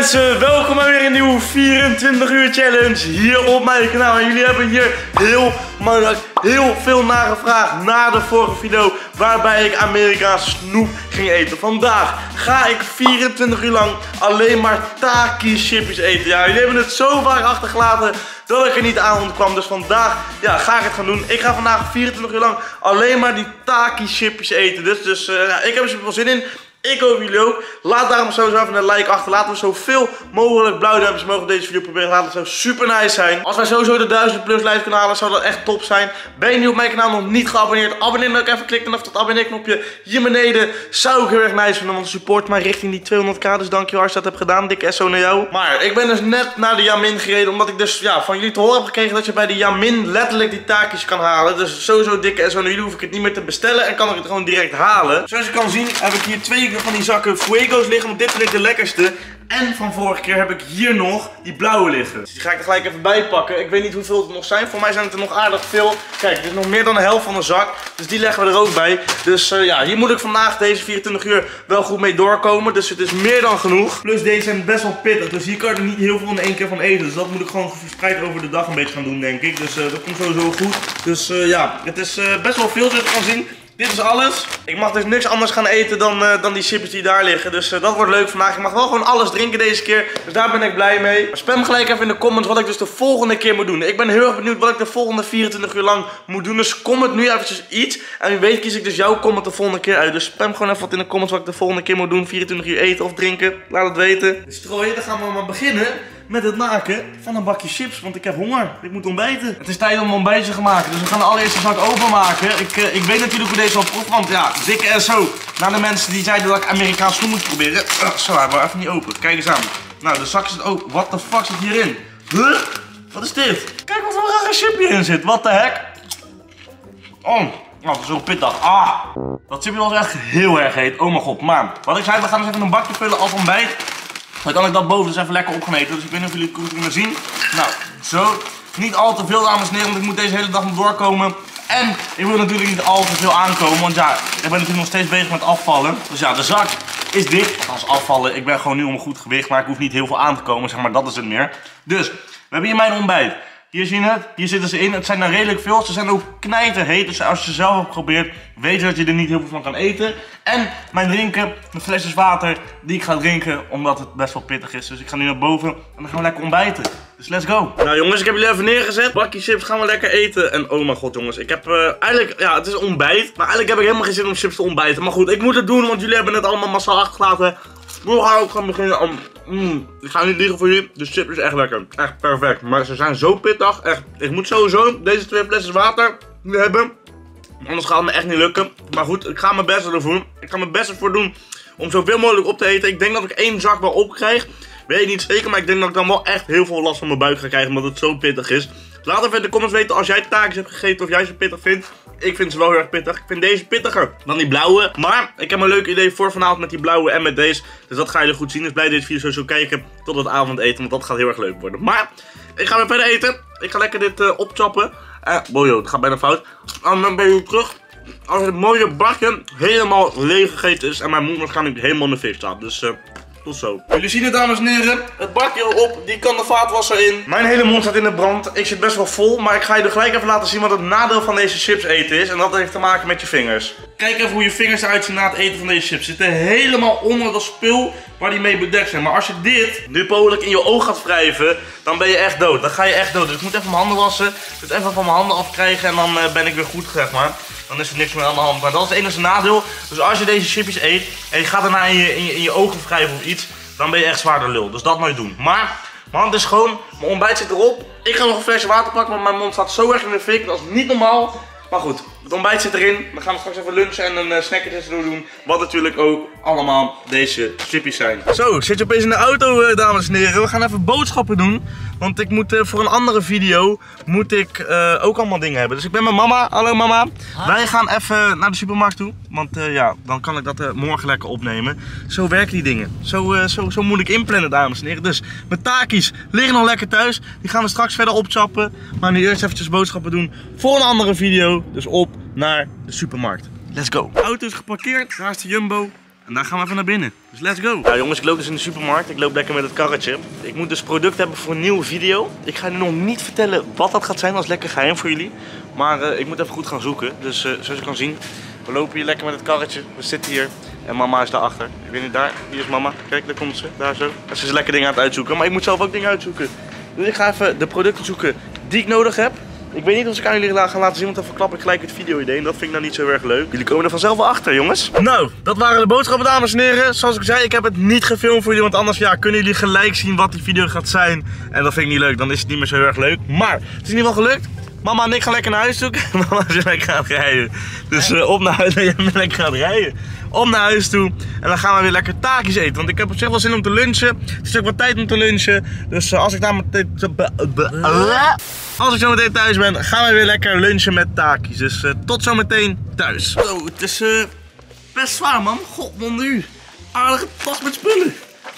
mensen, welkom bij weer een nieuwe 24 uur challenge hier op mijn kanaal. En jullie hebben hier heel veel naar gevraagd na de vorige video waarbij ik Amerikaanse snoep ging eten. Vandaag ga ik 24 uur lang alleen maar Taki chipjes eten. Ja, jullie hebben het zo vaak achtergelaten dat ik er niet aan ontkwam. Dus vandaag ga ik het gaan doen. Ik ga vandaag 24 uur lang alleen maar die Taki chipjes eten. Dus ik heb er super veel zin in. Ik hoop jullie ook. Laat daarom sowieso even een like achter. Laten we zoveel mogelijk blauwduimpjes mogen op deze video proberen. Laat het zo super nice zijn. Als wij sowieso de 1000+ likes kunnen halen, zou dat echt top zijn. Ben je nieuw op mijn kanaal nog niet geabonneerd? Abonneer dan ook even. Klik dan even dat abonneerknopje hier beneden. Zou ik heel erg nice vinden, want support mij richting die 200k. Dus dankjewel als je dat hebt gedaan. Dikke SO naar jou. Maar ik ben dus net naar de Yamin gereden. Omdat ik dus van jullie te horen heb gekregen dat je bij de Yamin letterlijk die taakjes kan halen. Dus sowieso dikke SO naar jullie. Hoef ik het niet meer te bestellen en kan ik het gewoon direct halen. Zoals je kan zien heb ik hier 2 van die zakken Fuego's liggen, want dit vind ik de lekkerste. En van vorige keer heb ik hier nog die blauwe liggen. Dus die ga ik er gelijk even bij pakken. Ik weet niet hoeveel het nog zijn. Voor mij zijn het er nog aardig veel. Kijk, dit is nog meer dan de helft van de zak. Dus die leggen we er ook bij. Dus ja, hier moet ik vandaag deze 24 uur wel goed mee doorkomen. Dus het is meer dan genoeg. Plus deze zijn best wel pittig. Dus hier kan je er niet heel veel in één keer van eten. Dus dat moet ik gewoon verspreid over de dag een beetje gaan doen, denk ik. Dus dat komt sowieso goed. Dus ja, het is best wel veel zoals je kan zien. Dit is alles. Ik mag dus niks anders gaan eten dan die chipjes die daar liggen. Dus dat wordt leuk vandaag. Ik mag wel gewoon alles drinken deze keer. Dus daar ben ik blij mee. Spam gelijk even in de comments wat ik dus de volgende keer moet doen. Ik ben heel erg benieuwd wat ik de volgende 24 uur lang moet doen. Dus comment nu eventjes iets. En wie weet kies ik dus jouw comment de volgende keer uit. Dus spam gewoon even wat in de comments wat ik de volgende keer moet doen. 24 uur eten of drinken. Laat het weten. Dus strooien, dan gaan we maar beginnen met het maken van een bakje chips, want ik heb honger. Ik moet ontbijten. Het is tijd om een ontbijtje te maken, dus we gaan de allereerste zak openmaken. Ik weet natuurlijk hoe deze al proeft, want ja, dikke SO. Naar de mensen die zeiden dat ik Amerikaans snoep moet proberen. Zo, hij wordt even niet open. Kijk eens aan. Nou, de zak zit open. What the fuck zit hierin? Huh? Wat is dit? Kijk wat voor een rare chip hierin zit. What the heck? Oh, dat is zo pittig. Ah, dat chipje was echt heel erg heet. Oh mijn god, maar wat ik zei, we gaan dus even een bakje vullen als ontbijt. Dan kan ik dat boven dus even lekker opgemeten. Dus ik weet niet of jullie het goed kunnen zien. Nou, zo. Niet al te veel, dames en heren, want ik moet deze hele dag nog doorkomen. En ik wil natuurlijk niet al te veel aankomen, want ja, ik ben natuurlijk nog steeds bezig met afvallen. Dus ja, de zak is dicht. Althans afvallen, ik ben gewoon nu om een goed gewicht, maar ik hoef niet heel veel aan te komen, zeg maar, dat is het meer. Dus, we hebben hier mijn ontbijt. Hier zie je het, hier zitten ze in. Het zijn er redelijk veel. Ze zijn ook knijterheet. Dus als je ze zelf hebt geprobeerd, weet je dat je er niet heel veel van kan eten. En mijn drinken, een flesjes water die ik ga drinken, omdat het best wel pittig is. Dus ik ga nu naar boven en dan gaan we lekker ontbijten. Dus let's go. Nou jongens, ik heb jullie even neergezet. Bakje chips gaan we lekker eten. En oh mijn god jongens, ik heb eigenlijk, ja het is ontbijt. Maar eigenlijk heb ik helemaal geen zin om chips te ontbijten. Maar goed, ik moet het doen, want jullie hebben het allemaal massaal achtergelaten. We gaan ook gaan beginnen. Ik ga niet liegen voor jullie. De chip is echt lekker. Echt perfect. Maar ze zijn zo pittig. Echt. Ik moet sowieso deze 2 flesjes water hebben. Anders gaat het me echt niet lukken. Maar goed, ik ga mijn best ervoor. Ik ga mijn best ervoor doen om zoveel mogelijk op te eten. Ik denk dat ik 1 zak wel opkrijg. Weet je niet zeker, maar ik denk dat ik dan wel echt heel veel last van mijn buik ga krijgen. Omdat het zo pittig is. Laat even in de comments weten als jij taakjes hebt gegeten of jij ze pittig vindt. Ik vind ze wel heel erg pittig. Ik vind deze pittiger dan die blauwe. Maar ik heb een leuk idee voor vanavond met die blauwe en met deze. Dus dat ga je goed zien. Dus blijf deze video sowieso kijken tot het avondeten. Want dat gaat heel erg leuk worden. Maar ik ga weer verder eten. Ik ga lekker dit opchoppen. Bojo, het gaat bijna fout. En dan ben je terug als het mooie bakje helemaal leeg gegeten is. En mijn mond waarschijnlijk helemaal in de vis staat. Dus tot zo. Jullie zien het, dames en heren. Het bakje erop, die kan de vaatwasser in. Mijn hele mond staat in de brand. Ik zit best wel vol, maar ik ga je er gelijk even laten zien wat het nadeel van deze chips eten is. En dat heeft te maken met je vingers. Kijk even hoe je vingers eruit zien na het eten van deze chips. Ze zitten helemaal onder dat spul waar die mee bedekt zijn. Maar als je dit nu mogelijk in je oog gaat wrijven, dan ben je echt dood. Dan ga je echt dood. Dus ik moet even mijn handen wassen. Dus even van mijn handen afkrijgen en dan ben ik weer goed, zeg maar. Dan is er niks meer aan de hand. Maar dat is het enige nadeel. Dus als je deze chipjes eet en je gaat daarna in je ogen wrijven of iets, dan ben je echt zwaarder lul. Dus dat nooit doen. Maar mijn hand is schoon. Mijn ontbijt zit erop. Ik ga nog een flesje water pakken, want mijn mond staat zo erg in de fik. Dat is niet normaal. Maar goed, het ontbijt zit erin. Dan gaan we straks even lunchen en een snackje tussendoor doen. Wat natuurlijk ook allemaal deze chipjes zijn. Zo, zit je opeens in de auto, dames en heren. We gaan even boodschappen doen. Want ik moet voor een andere video ook allemaal dingen hebben. Dus ik ben met mama. Hallo mama. Ha? Wij gaan even naar de supermarkt toe. Want ja, dan kan ik dat morgen lekker opnemen. Zo werken die dingen. Zo moet ik inplannen, dames en heren. Dus mijn takies liggen nog lekker thuis. Die gaan we straks verder opchappen. Maar nu eerst eventjes boodschappen doen voor een andere video. Dus op naar de supermarkt. Let's go. De auto is geparkeerd. Daar is de Jumbo. En daar gaan we even naar binnen. Dus let's go. Nou jongens, ik loop dus in de supermarkt. Ik loop lekker met het karretje. Ik moet dus product hebben voor een nieuwe video. Ik ga nu nog niet vertellen wat dat gaat zijn. Dat is lekker geheim voor jullie. Maar ik moet even goed gaan zoeken. Dus zoals je kan zien, we lopen hier lekker met het karretje. We zitten hier. En mama is daarachter. Ik weet niet, daar. Hier is mama. Kijk, daar komt ze. Daar zo. En ze is lekker dingen aan het uitzoeken. Maar ik moet zelf ook dingen uitzoeken. Dus ik ga even de producten zoeken die ik nodig heb. Ik weet niet of ik aan jullie ga laten zien, want dan verklap ik gelijk het video-idee. En dat vind ik nou niet zo erg leuk. Jullie komen er vanzelf wel achter, jongens. Nou, dat waren de boodschappen, dames en heren. Zoals ik zei, ik heb het niet gefilmd voor jullie. Want anders ja, kunnen jullie gelijk zien wat die video gaat zijn. En dat vind ik niet leuk. Dan is het niet meer zo erg leuk. Maar het is in ieder geval gelukt. Mama en ik gaan lekker naar huis toe. Mama is lekker aan het rijden. Dus op naar huis. Nee, jij bent lekker aan het rijden. Op naar huis toe. En dan gaan we weer lekker taakjes eten. Want ik heb op zich wel zin om te lunchen. Het is ook wat tijd om te lunchen. Dus als ik zo meteen thuis ben, gaan we weer lekker lunchen met taakjes. Dus tot zometeen thuis. Oh, het is best zwaar, man. God, man, nu. Aardige tas met spullen.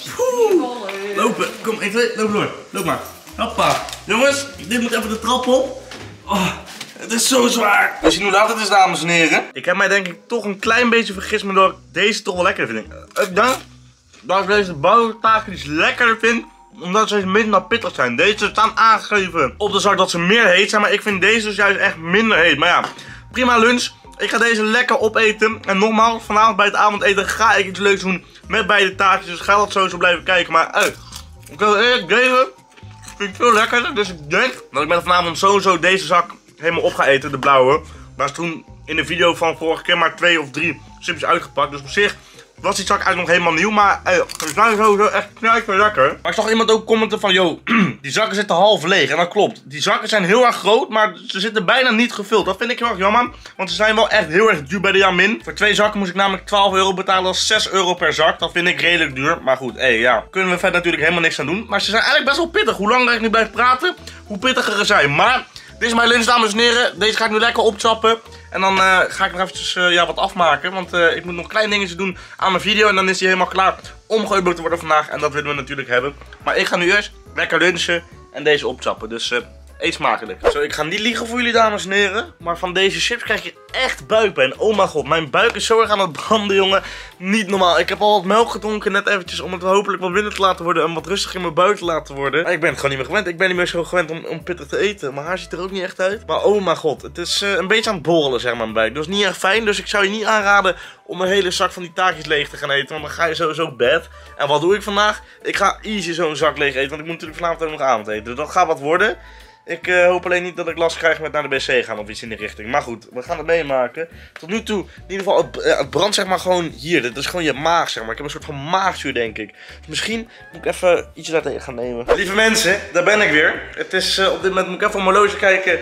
Lopen. Kom, 1, 2, loop door. Loop maar. Hoppa. Jongens, dit moet even de trap op. Oh, het is zo zwaar. We zien hoe laat het is, dames en heren. Ik heb mij denk ik toch een klein beetje vergist, maar door deze toch wel lekker vind. Ik denk dat ik deze bouwtaakjes lekkerder vind, omdat ze minder pittig zijn. Deze staan aangegeven op de zak dat ze meer heet zijn, maar ik vind deze dus juist echt minder heet. Maar ja, prima lunch. Ik ga deze lekker opeten. En nogmaals, vanavond bij het avondeten ga ik iets leuks doen met beide taartjes. Dus ga dat sowieso blijven kijken. Maar ik wil eerlijk, deze vind ik veel lekkerder. Dus ik denk dat ik met vanavond sowieso deze zak helemaal op ga eten, de blauwe. Maar is toen in de video van vorige keer maar 2 of 3 chipjes uitgepakt. Dus op zich was die zak eigenlijk nog helemaal nieuw. Maar ze zijn sowieso echt knijper lekker. Maar ik zag iemand ook commenten van, yo, die zakken zitten half leeg. En dat klopt. Die zakken zijn heel erg groot, maar ze zitten bijna niet gevuld. Dat vind ik heel erg jammer. Want ze zijn wel echt heel erg duur bij de Jamin. Voor 2 zakken moest ik namelijk 12 euro betalen. Dat is 6 euro per zak. Dat vind ik redelijk duur. Maar goed, ja. Kunnen we verder natuurlijk helemaal niks aan doen. Maar ze zijn eigenlijk best wel pittig. Hoe langer ik nu blijf praten, hoe pittiger ze zijn. Maar dit is mijn lunch, dames en heren. Deze ga ik nu lekker opchappen. En dan ga ik nog eventjes wat afmaken. Want ik moet nog kleine dingetjes doen aan mijn video. En dan is die helemaal klaar om geüpload te worden vandaag. En dat willen we natuurlijk hebben. Maar ik ga nu eerst lekker lunchen en deze opchappen. Dus eet smakelijk. Zo, ik ga niet liegen voor jullie, dames en heren. Maar van deze chips krijg je echt buikpijn. Oh mijn god, mijn buik is zo erg aan het branden, jongen. Niet normaal. Ik heb al wat melk gedronken net eventjes om het hopelijk wat minder te laten worden. En wat rustig in mijn buik te laten worden. Maar ik ben het gewoon niet meer gewend. Ik ben niet meer zo gewend om pittig te eten. Mijn haar ziet er ook niet echt uit. Maar oh mijn god, het is een beetje aan het borrelen, zeg maar, mijn buik. Dat is niet echt fijn. Dus ik zou je niet aanraden om een hele zak van die taartjes leeg te gaan eten. Want dan ga je sowieso bed. En wat doe ik vandaag? Ik ga easy zo'n zak leeg eten. Want ik moet natuurlijk vanavond ook nog avondeten. Dus dat gaat wat worden. Ik hoop alleen niet dat ik last krijg met naar de wc gaan of iets in die richting. Maar goed, we gaan het meemaken. Tot nu toe, in ieder geval, het brandt zeg maar gewoon hier. Dit is gewoon je maag, zeg maar. Ik heb een soort van maagzuur, denk ik. Dus misschien moet ik even iets daartegen gaan nemen. Lieve mensen, daar ben ik weer. Het is op dit moment, moet ik even op mijn horloge kijken,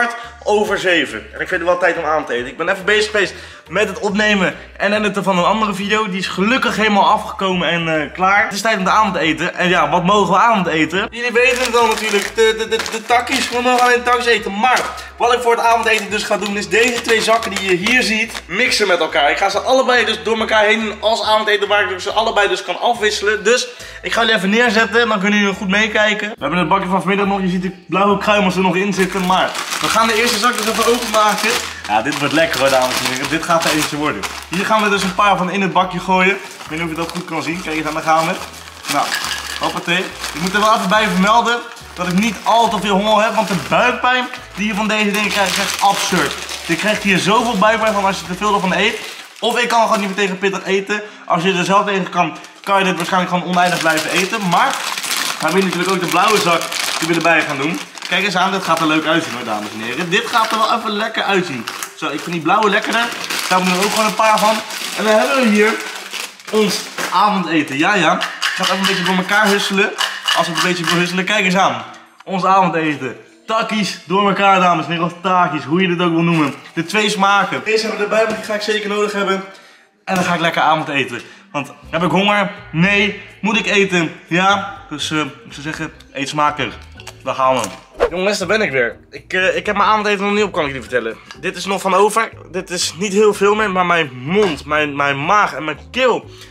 7:15. En ik vind het wel tijd om aan te eten. Ik ben even bezig geweest met het opnemen en editen van een andere video. Die is gelukkig helemaal afgekomen en klaar. Het is tijd om de avond te eten. En ja, wat mogen we avond eten? Jullie weten het al natuurlijk. De takkies. We mogen alleen takkies eten. Maar wat ik voor het avondeten dus ga doen is deze 2 zakken die je hier ziet mixen met elkaar. Ik ga ze allebei dus door elkaar heen doen als avondeten, waar ik ze allebei dus kan afwisselen. Dus ik ga jullie even neerzetten. Dan kunnen jullie goed meekijken. We hebben het bakje van vanmiddag nog. Je ziet de blauwe kruimels er nog in zitten. Maar we gaan de eerste zak dus even openmaken. Ja, dit wordt lekker hoor, dames en heren. Dit gaat er eentje worden. Hier gaan we dus een paar van in het bakje gooien. Ik weet niet of je dat goed kan zien. Kijk eens aan, daar gaan we. Nou, hoppatee. Ik moet er wel even bij vermelden dat ik niet al te veel honger heb. Want de buikpijn die je van deze dingen krijgt is echt absurd. Je krijgt hier zoveel buikpijn van als je te veel ervan eet. Of ik kan gewoon niet meer tegen pittig eten. Als je er zelf tegen kan je dit waarschijnlijk gewoon oneindig blijven eten. Maar dan heb je natuurlijk ook de blauwe zak die we erbij gaan doen. Kijk eens aan, dit gaat er leuk uitzien hoor, dames en heren. Dit gaat er wel even lekker uitzien. Zo, ik vind die blauwe lekkerder. Daar hebben we er ook gewoon een paar van. En dan hebben we hier ons avondeten. Ja, ik ga het even een beetje door elkaar husselen. Als we het een beetje wil husselen, kijk eens aan. Ons avondeten. Takkies door elkaar, dames en heren. Of taakjes, hoe je dit ook wil noemen. De 2 smaken. Deze hebben we erbij, want die ga ik zeker nodig hebben. En dan ga ik lekker avondeten. Want heb ik honger? Nee. Moet ik eten? Ja. Dus ik zou zeggen, eet smakelijk. Daar gaan we. Jongens, daar ben ik weer. Ik heb mijn avondeten nog niet op, kan ik jullie vertellen. Dit is nog van over. Dit is niet heel veel meer, maar mijn mond, mijn maag en mijn keel.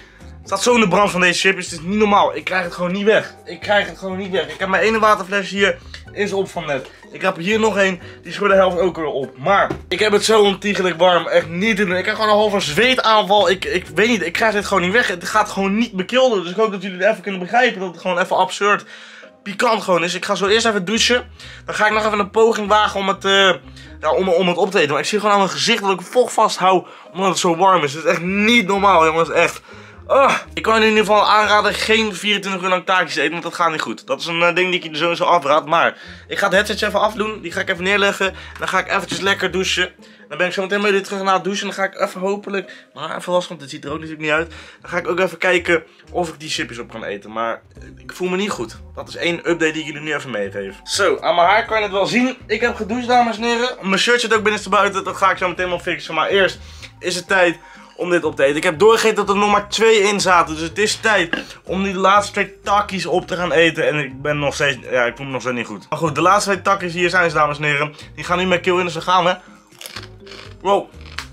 staat zo in de brand van deze chipjes. Het is niet normaal. Ik krijg het gewoon niet weg. Ik heb mijn ene waterfles hier. Is op van net. Ik heb hier nog één. Die is voor de helft ook weer op. Maar ik heb het zo ontiegelijk warm. Echt niet te doen. Ik krijg gewoon een halve zweetaanval. Ik weet niet. Ik krijg dit gewoon niet weg. Het gaat gewoon niet bekilden. Dus ik hoop dat jullie het even kunnen begrijpen. Dat het gewoon even absurd pikant gewoon is. Ik ga zo eerst even douchen. Dan ga ik nog even een poging wagen om het, om het op te eten. Maar ik zie gewoon aan mijn gezicht dat ik vocht vasthoud. Omdat het zo warm is. Het is echt niet normaal, jongens. Echt. Ik kan je in ieder geval aanraden geen 24 uur lang taartjes eten, want dat gaat niet goed. Dat is een ding die ik je sowieso afraad. Maar ik ga het headsetje even afdoen. Die ga ik even neerleggen. Dan ga ik eventjes lekker douchen. Dan ben ik zo meteen weer terug naar het douchen. Dan ga ik even hopelijk, maar even was, want het ziet er ook natuurlijk niet uit. Dan ga ik ook even kijken of ik die chipjes op kan eten. Maar ik voel me niet goed. Dat is één update die ik jullie nu even meegeef. Zo, aan mijn haar kan je het wel zien. Ik heb gedoucht, dames en heren. Mijn shirt zit ook binnenstebuiten. Dat ga ik zo meteen wel fixen. Maar eerst is het tijd om dit op te eten. Ik heb doorgegeven dat er nog maar 2 in zaten. Dus het is tijd om die laatste 2 takjes op te gaan eten. En ik ben nog steeds, ja, ik voel me nog steeds niet goed. Maar goed, de laatste 2 takjes hier zijn ze, dames en heren. Die gaan nu met keel in, dus ze gaan, hè. Wow.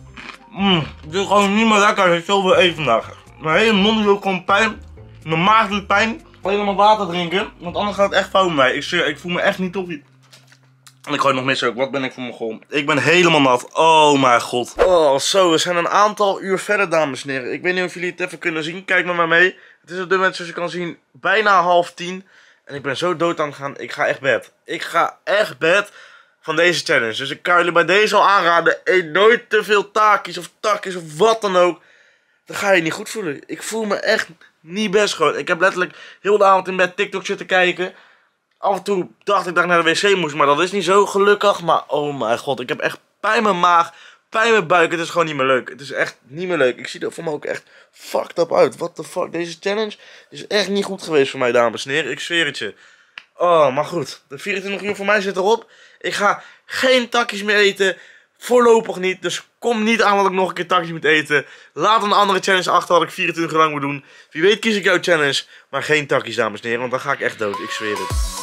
Dit is gewoon niet meer lekker als ik zoveel eet vandaag. Mijn hele mond doet gewoon pijn. Mijn maag doet pijn. Alleen maar water drinken, want anders gaat het echt fout met mij. Ik zweer, ik voel me echt niet toppie. En ik gooi nog mis ook. Wat ben ik voor mijn goal? Ik ben helemaal nat. Oh mijn god. Oh, zo. We zijn een aantal uur verder, dames en heren. Ik weet niet of jullie het even kunnen zien. Kijk maar mee. Het is op dit moment, zoals je kan zien, bijna 9:30. En ik ben zo dood aan het gaan. Ik ga echt bed. Ik ga echt bed van deze challenge. Dus ik kan jullie bij deze al aanraden. Eet nooit te veel taakjes of takjes of wat dan ook. Dan ga je niet goed voelen. Ik voel me echt niet best gewoon. Ik heb letterlijk heel de avond in bed TikTok zitten kijken. Af en toe dacht ik dat ik naar de wc moest, maar dat is niet zo gelukkig. Maar oh mijn god, ik heb echt pijn in mijn maag, pijn in mijn buik. Het is gewoon niet meer leuk. Het is echt niet meer leuk. Ik zie er voor me ook echt fucked up uit. What the fuck, deze challenge is echt niet goed geweest voor mij, dames en heren. Ik zweer het je. Oh, maar goed. De 24 uur voor mij zit erop. Ik ga geen takjes meer eten. Voorlopig niet. Dus kom niet aan dat ik nog een keer takjes moet eten. Laat een andere challenge achter wat ik 24 uur lang moet doen. Wie weet kies ik jouw challenge. Maar geen takjes, dames en heren. Want dan ga ik echt dood. Ik zweer het.